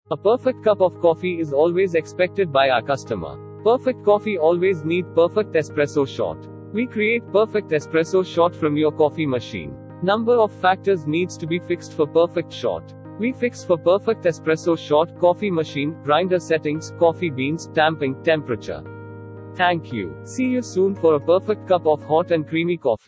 A perfect cup of coffee is always expected by our customer. Perfect coffee always need perfect espresso shot. We create perfect espresso shot from your coffee machine. Number of factors needs to be fixed for perfect shot. We fix for perfect espresso shot, coffee machine, grinder settings, coffee beans, tamping, temperature. Thank you. See you soon for a perfect cup of hot and creamy coffee.